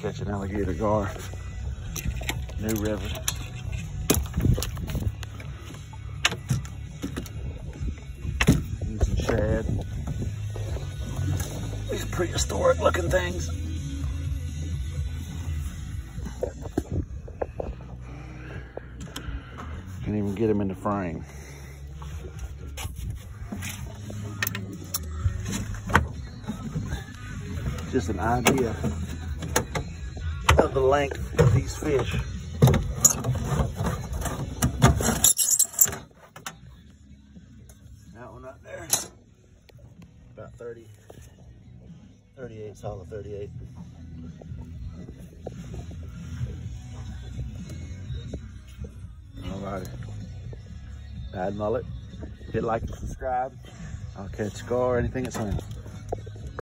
catch an alligator gar. New river. Using shad. These prehistoric looking things. Can't even get them in the frame. Just an idea of the length of these fish. That one up there, about 30, 38, solid 38. Alrighty, bad mullet. Hit like and subscribe. I'll catch gar or anything at some.